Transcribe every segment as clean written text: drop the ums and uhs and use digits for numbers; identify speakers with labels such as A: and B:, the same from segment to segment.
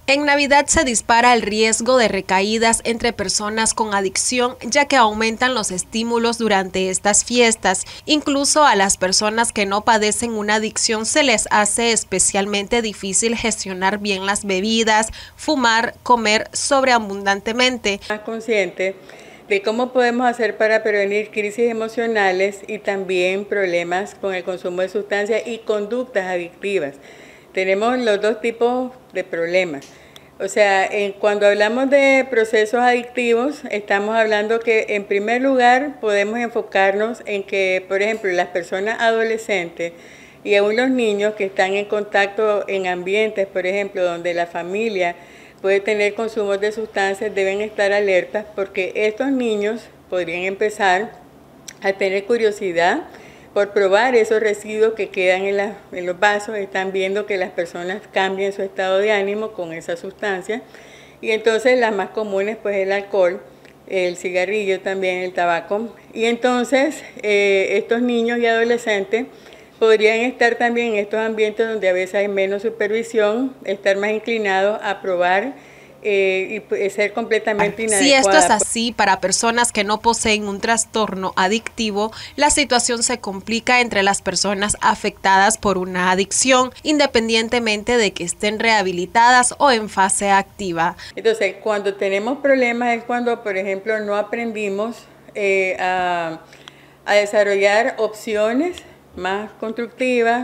A: En Navidad se dispara el riesgo de recaídas entre personas con adicción, ya que aumentan los estímulos durante estas fiestas. Incluso a las personas que no padecen una adicción se les hace especialmente difícil gestionar bien las bebidas, fumar, comer sobreabundantemente.
B: Más consciente de cómo podemos hacer para prevenir crisis emocionales y también problemas con el consumo de sustancias y conductas adictivas. Tenemos los dos tipos de problemas. O sea, cuando hablamos de procesos adictivos, estamos hablando que en primer lugar podemos enfocarnos en que, por ejemplo, las personas adolescentes y aún los niños que están en contacto en ambientes, por ejemplo, donde la familia puede tener consumos de sustancias, deben estar alertas porque estos niños podrían empezar a tener curiosidad por probar esos residuos que quedan en los vasos. Están viendo que las personas cambian su estado de ánimo con esa sustancia, y entonces las más comunes pues el alcohol, el cigarrillo también, el tabaco, y entonces estos niños y adolescentes podrían estar también en estos ambientes donde a veces hay menos supervisión, estar más inclinados a probar y ser completamente inadecuada.
A: Si esto es así, para personas que no poseen un trastorno adictivo, la situación se complica entre las personas afectadas por una adicción, independientemente de que estén rehabilitadas o en fase activa.
B: Entonces, cuando tenemos problemas es cuando, por ejemplo, no aprendimos a desarrollar opciones más constructivas.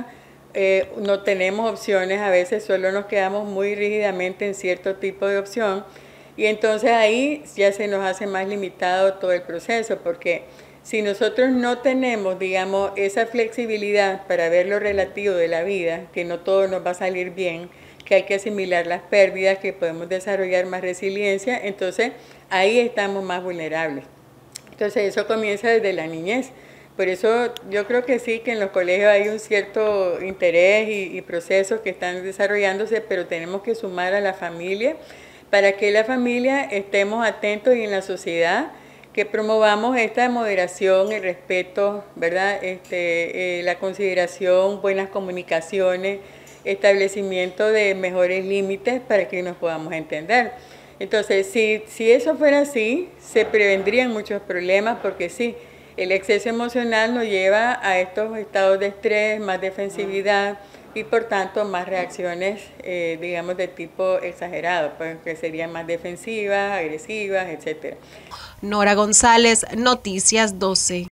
B: No tenemos opciones, a veces solo nos quedamos muy rígidamente en cierto tipo de opción, y entonces ahí ya se nos hace más limitado todo el proceso, porque si nosotros no tenemos, digamos, esa flexibilidad para ver lo relativo de la vida, que no todo nos va a salir bien, que hay que asimilar las pérdidas, que podemos desarrollar más resiliencia, entonces ahí estamos más vulnerables. Entonces eso comienza desde la niñez. Por eso yo creo que sí, que en los colegios hay un cierto interés y procesos que están desarrollándose, pero tenemos que sumar a la familia para que la familia estemos atentos, y en la sociedad que promovamos esta moderación, el respeto, ¿verdad? La consideración, buenas comunicaciones, establecimiento de mejores límites para que nos podamos entender. Entonces, si eso fuera así, se prevendrían muchos problemas, porque sí, el exceso emocional nos lleva a estos estados de estrés, más defensividad y por tanto más reacciones, digamos, de tipo exagerado, pues, que serían más defensivas, agresivas, etc.
A: Nora González, Noticias 12.